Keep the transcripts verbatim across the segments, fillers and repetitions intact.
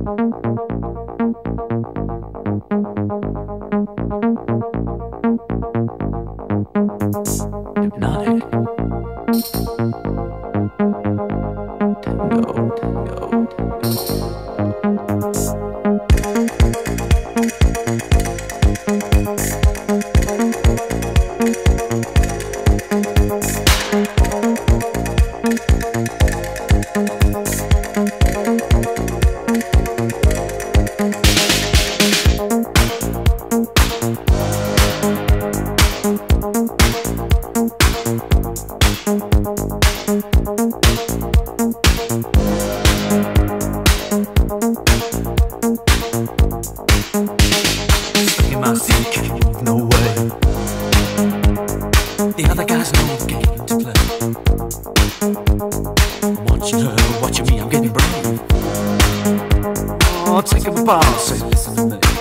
Hypnotic. Tango, tango, tango. Stuck in my seat, can't move no way. The other guys know the game to play. I'm watching her, watching me, I'm getting brave. Oh, take a boss, say listen to me.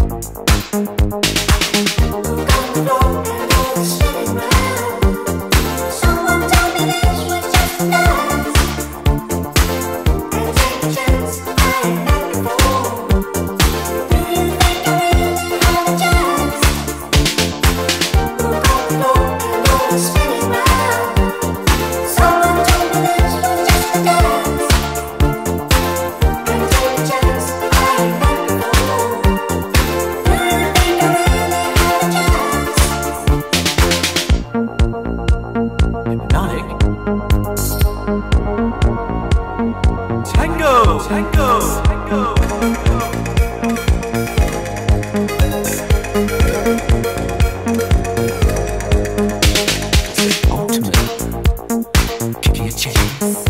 Tango, tango, tango. It's the ultimate. Give me a chance.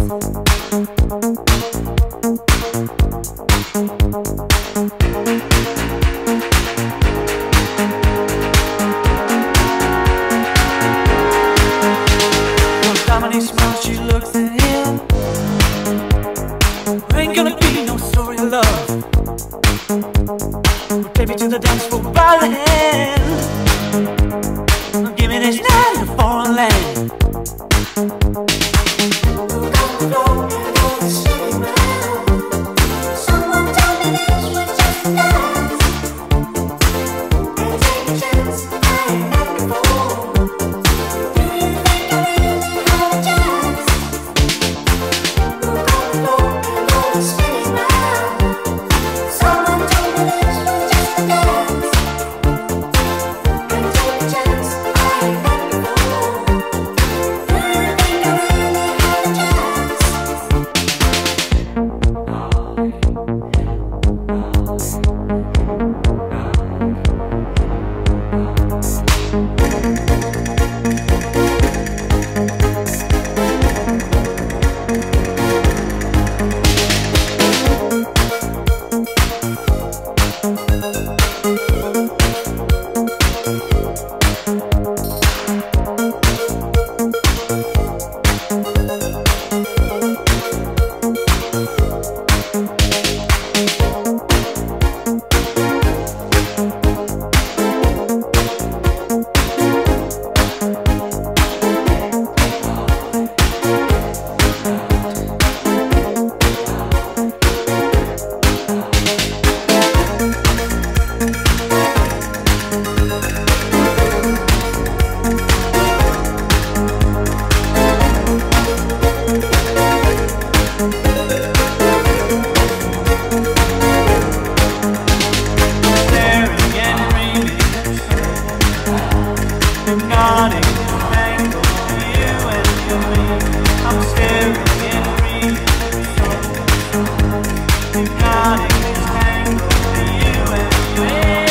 One time when he smiles, she looks at him. Ain't gonna be no story of love. Take me to the dance floor by the hand. Give me this night in a foreign land. Someone told me this was just a dance. And take a chance I ain't had before. Do you think I really have a chance? Look on the floor and all the spinning round. Someone told me this was just a dance. And take a chance I ain't had before. Do you think I really have a chance? Hypnotic, tango, you and you me. I'm staring and breathing. Hypnotic, tango, you and you me.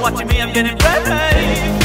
watching me, I'm getting ready.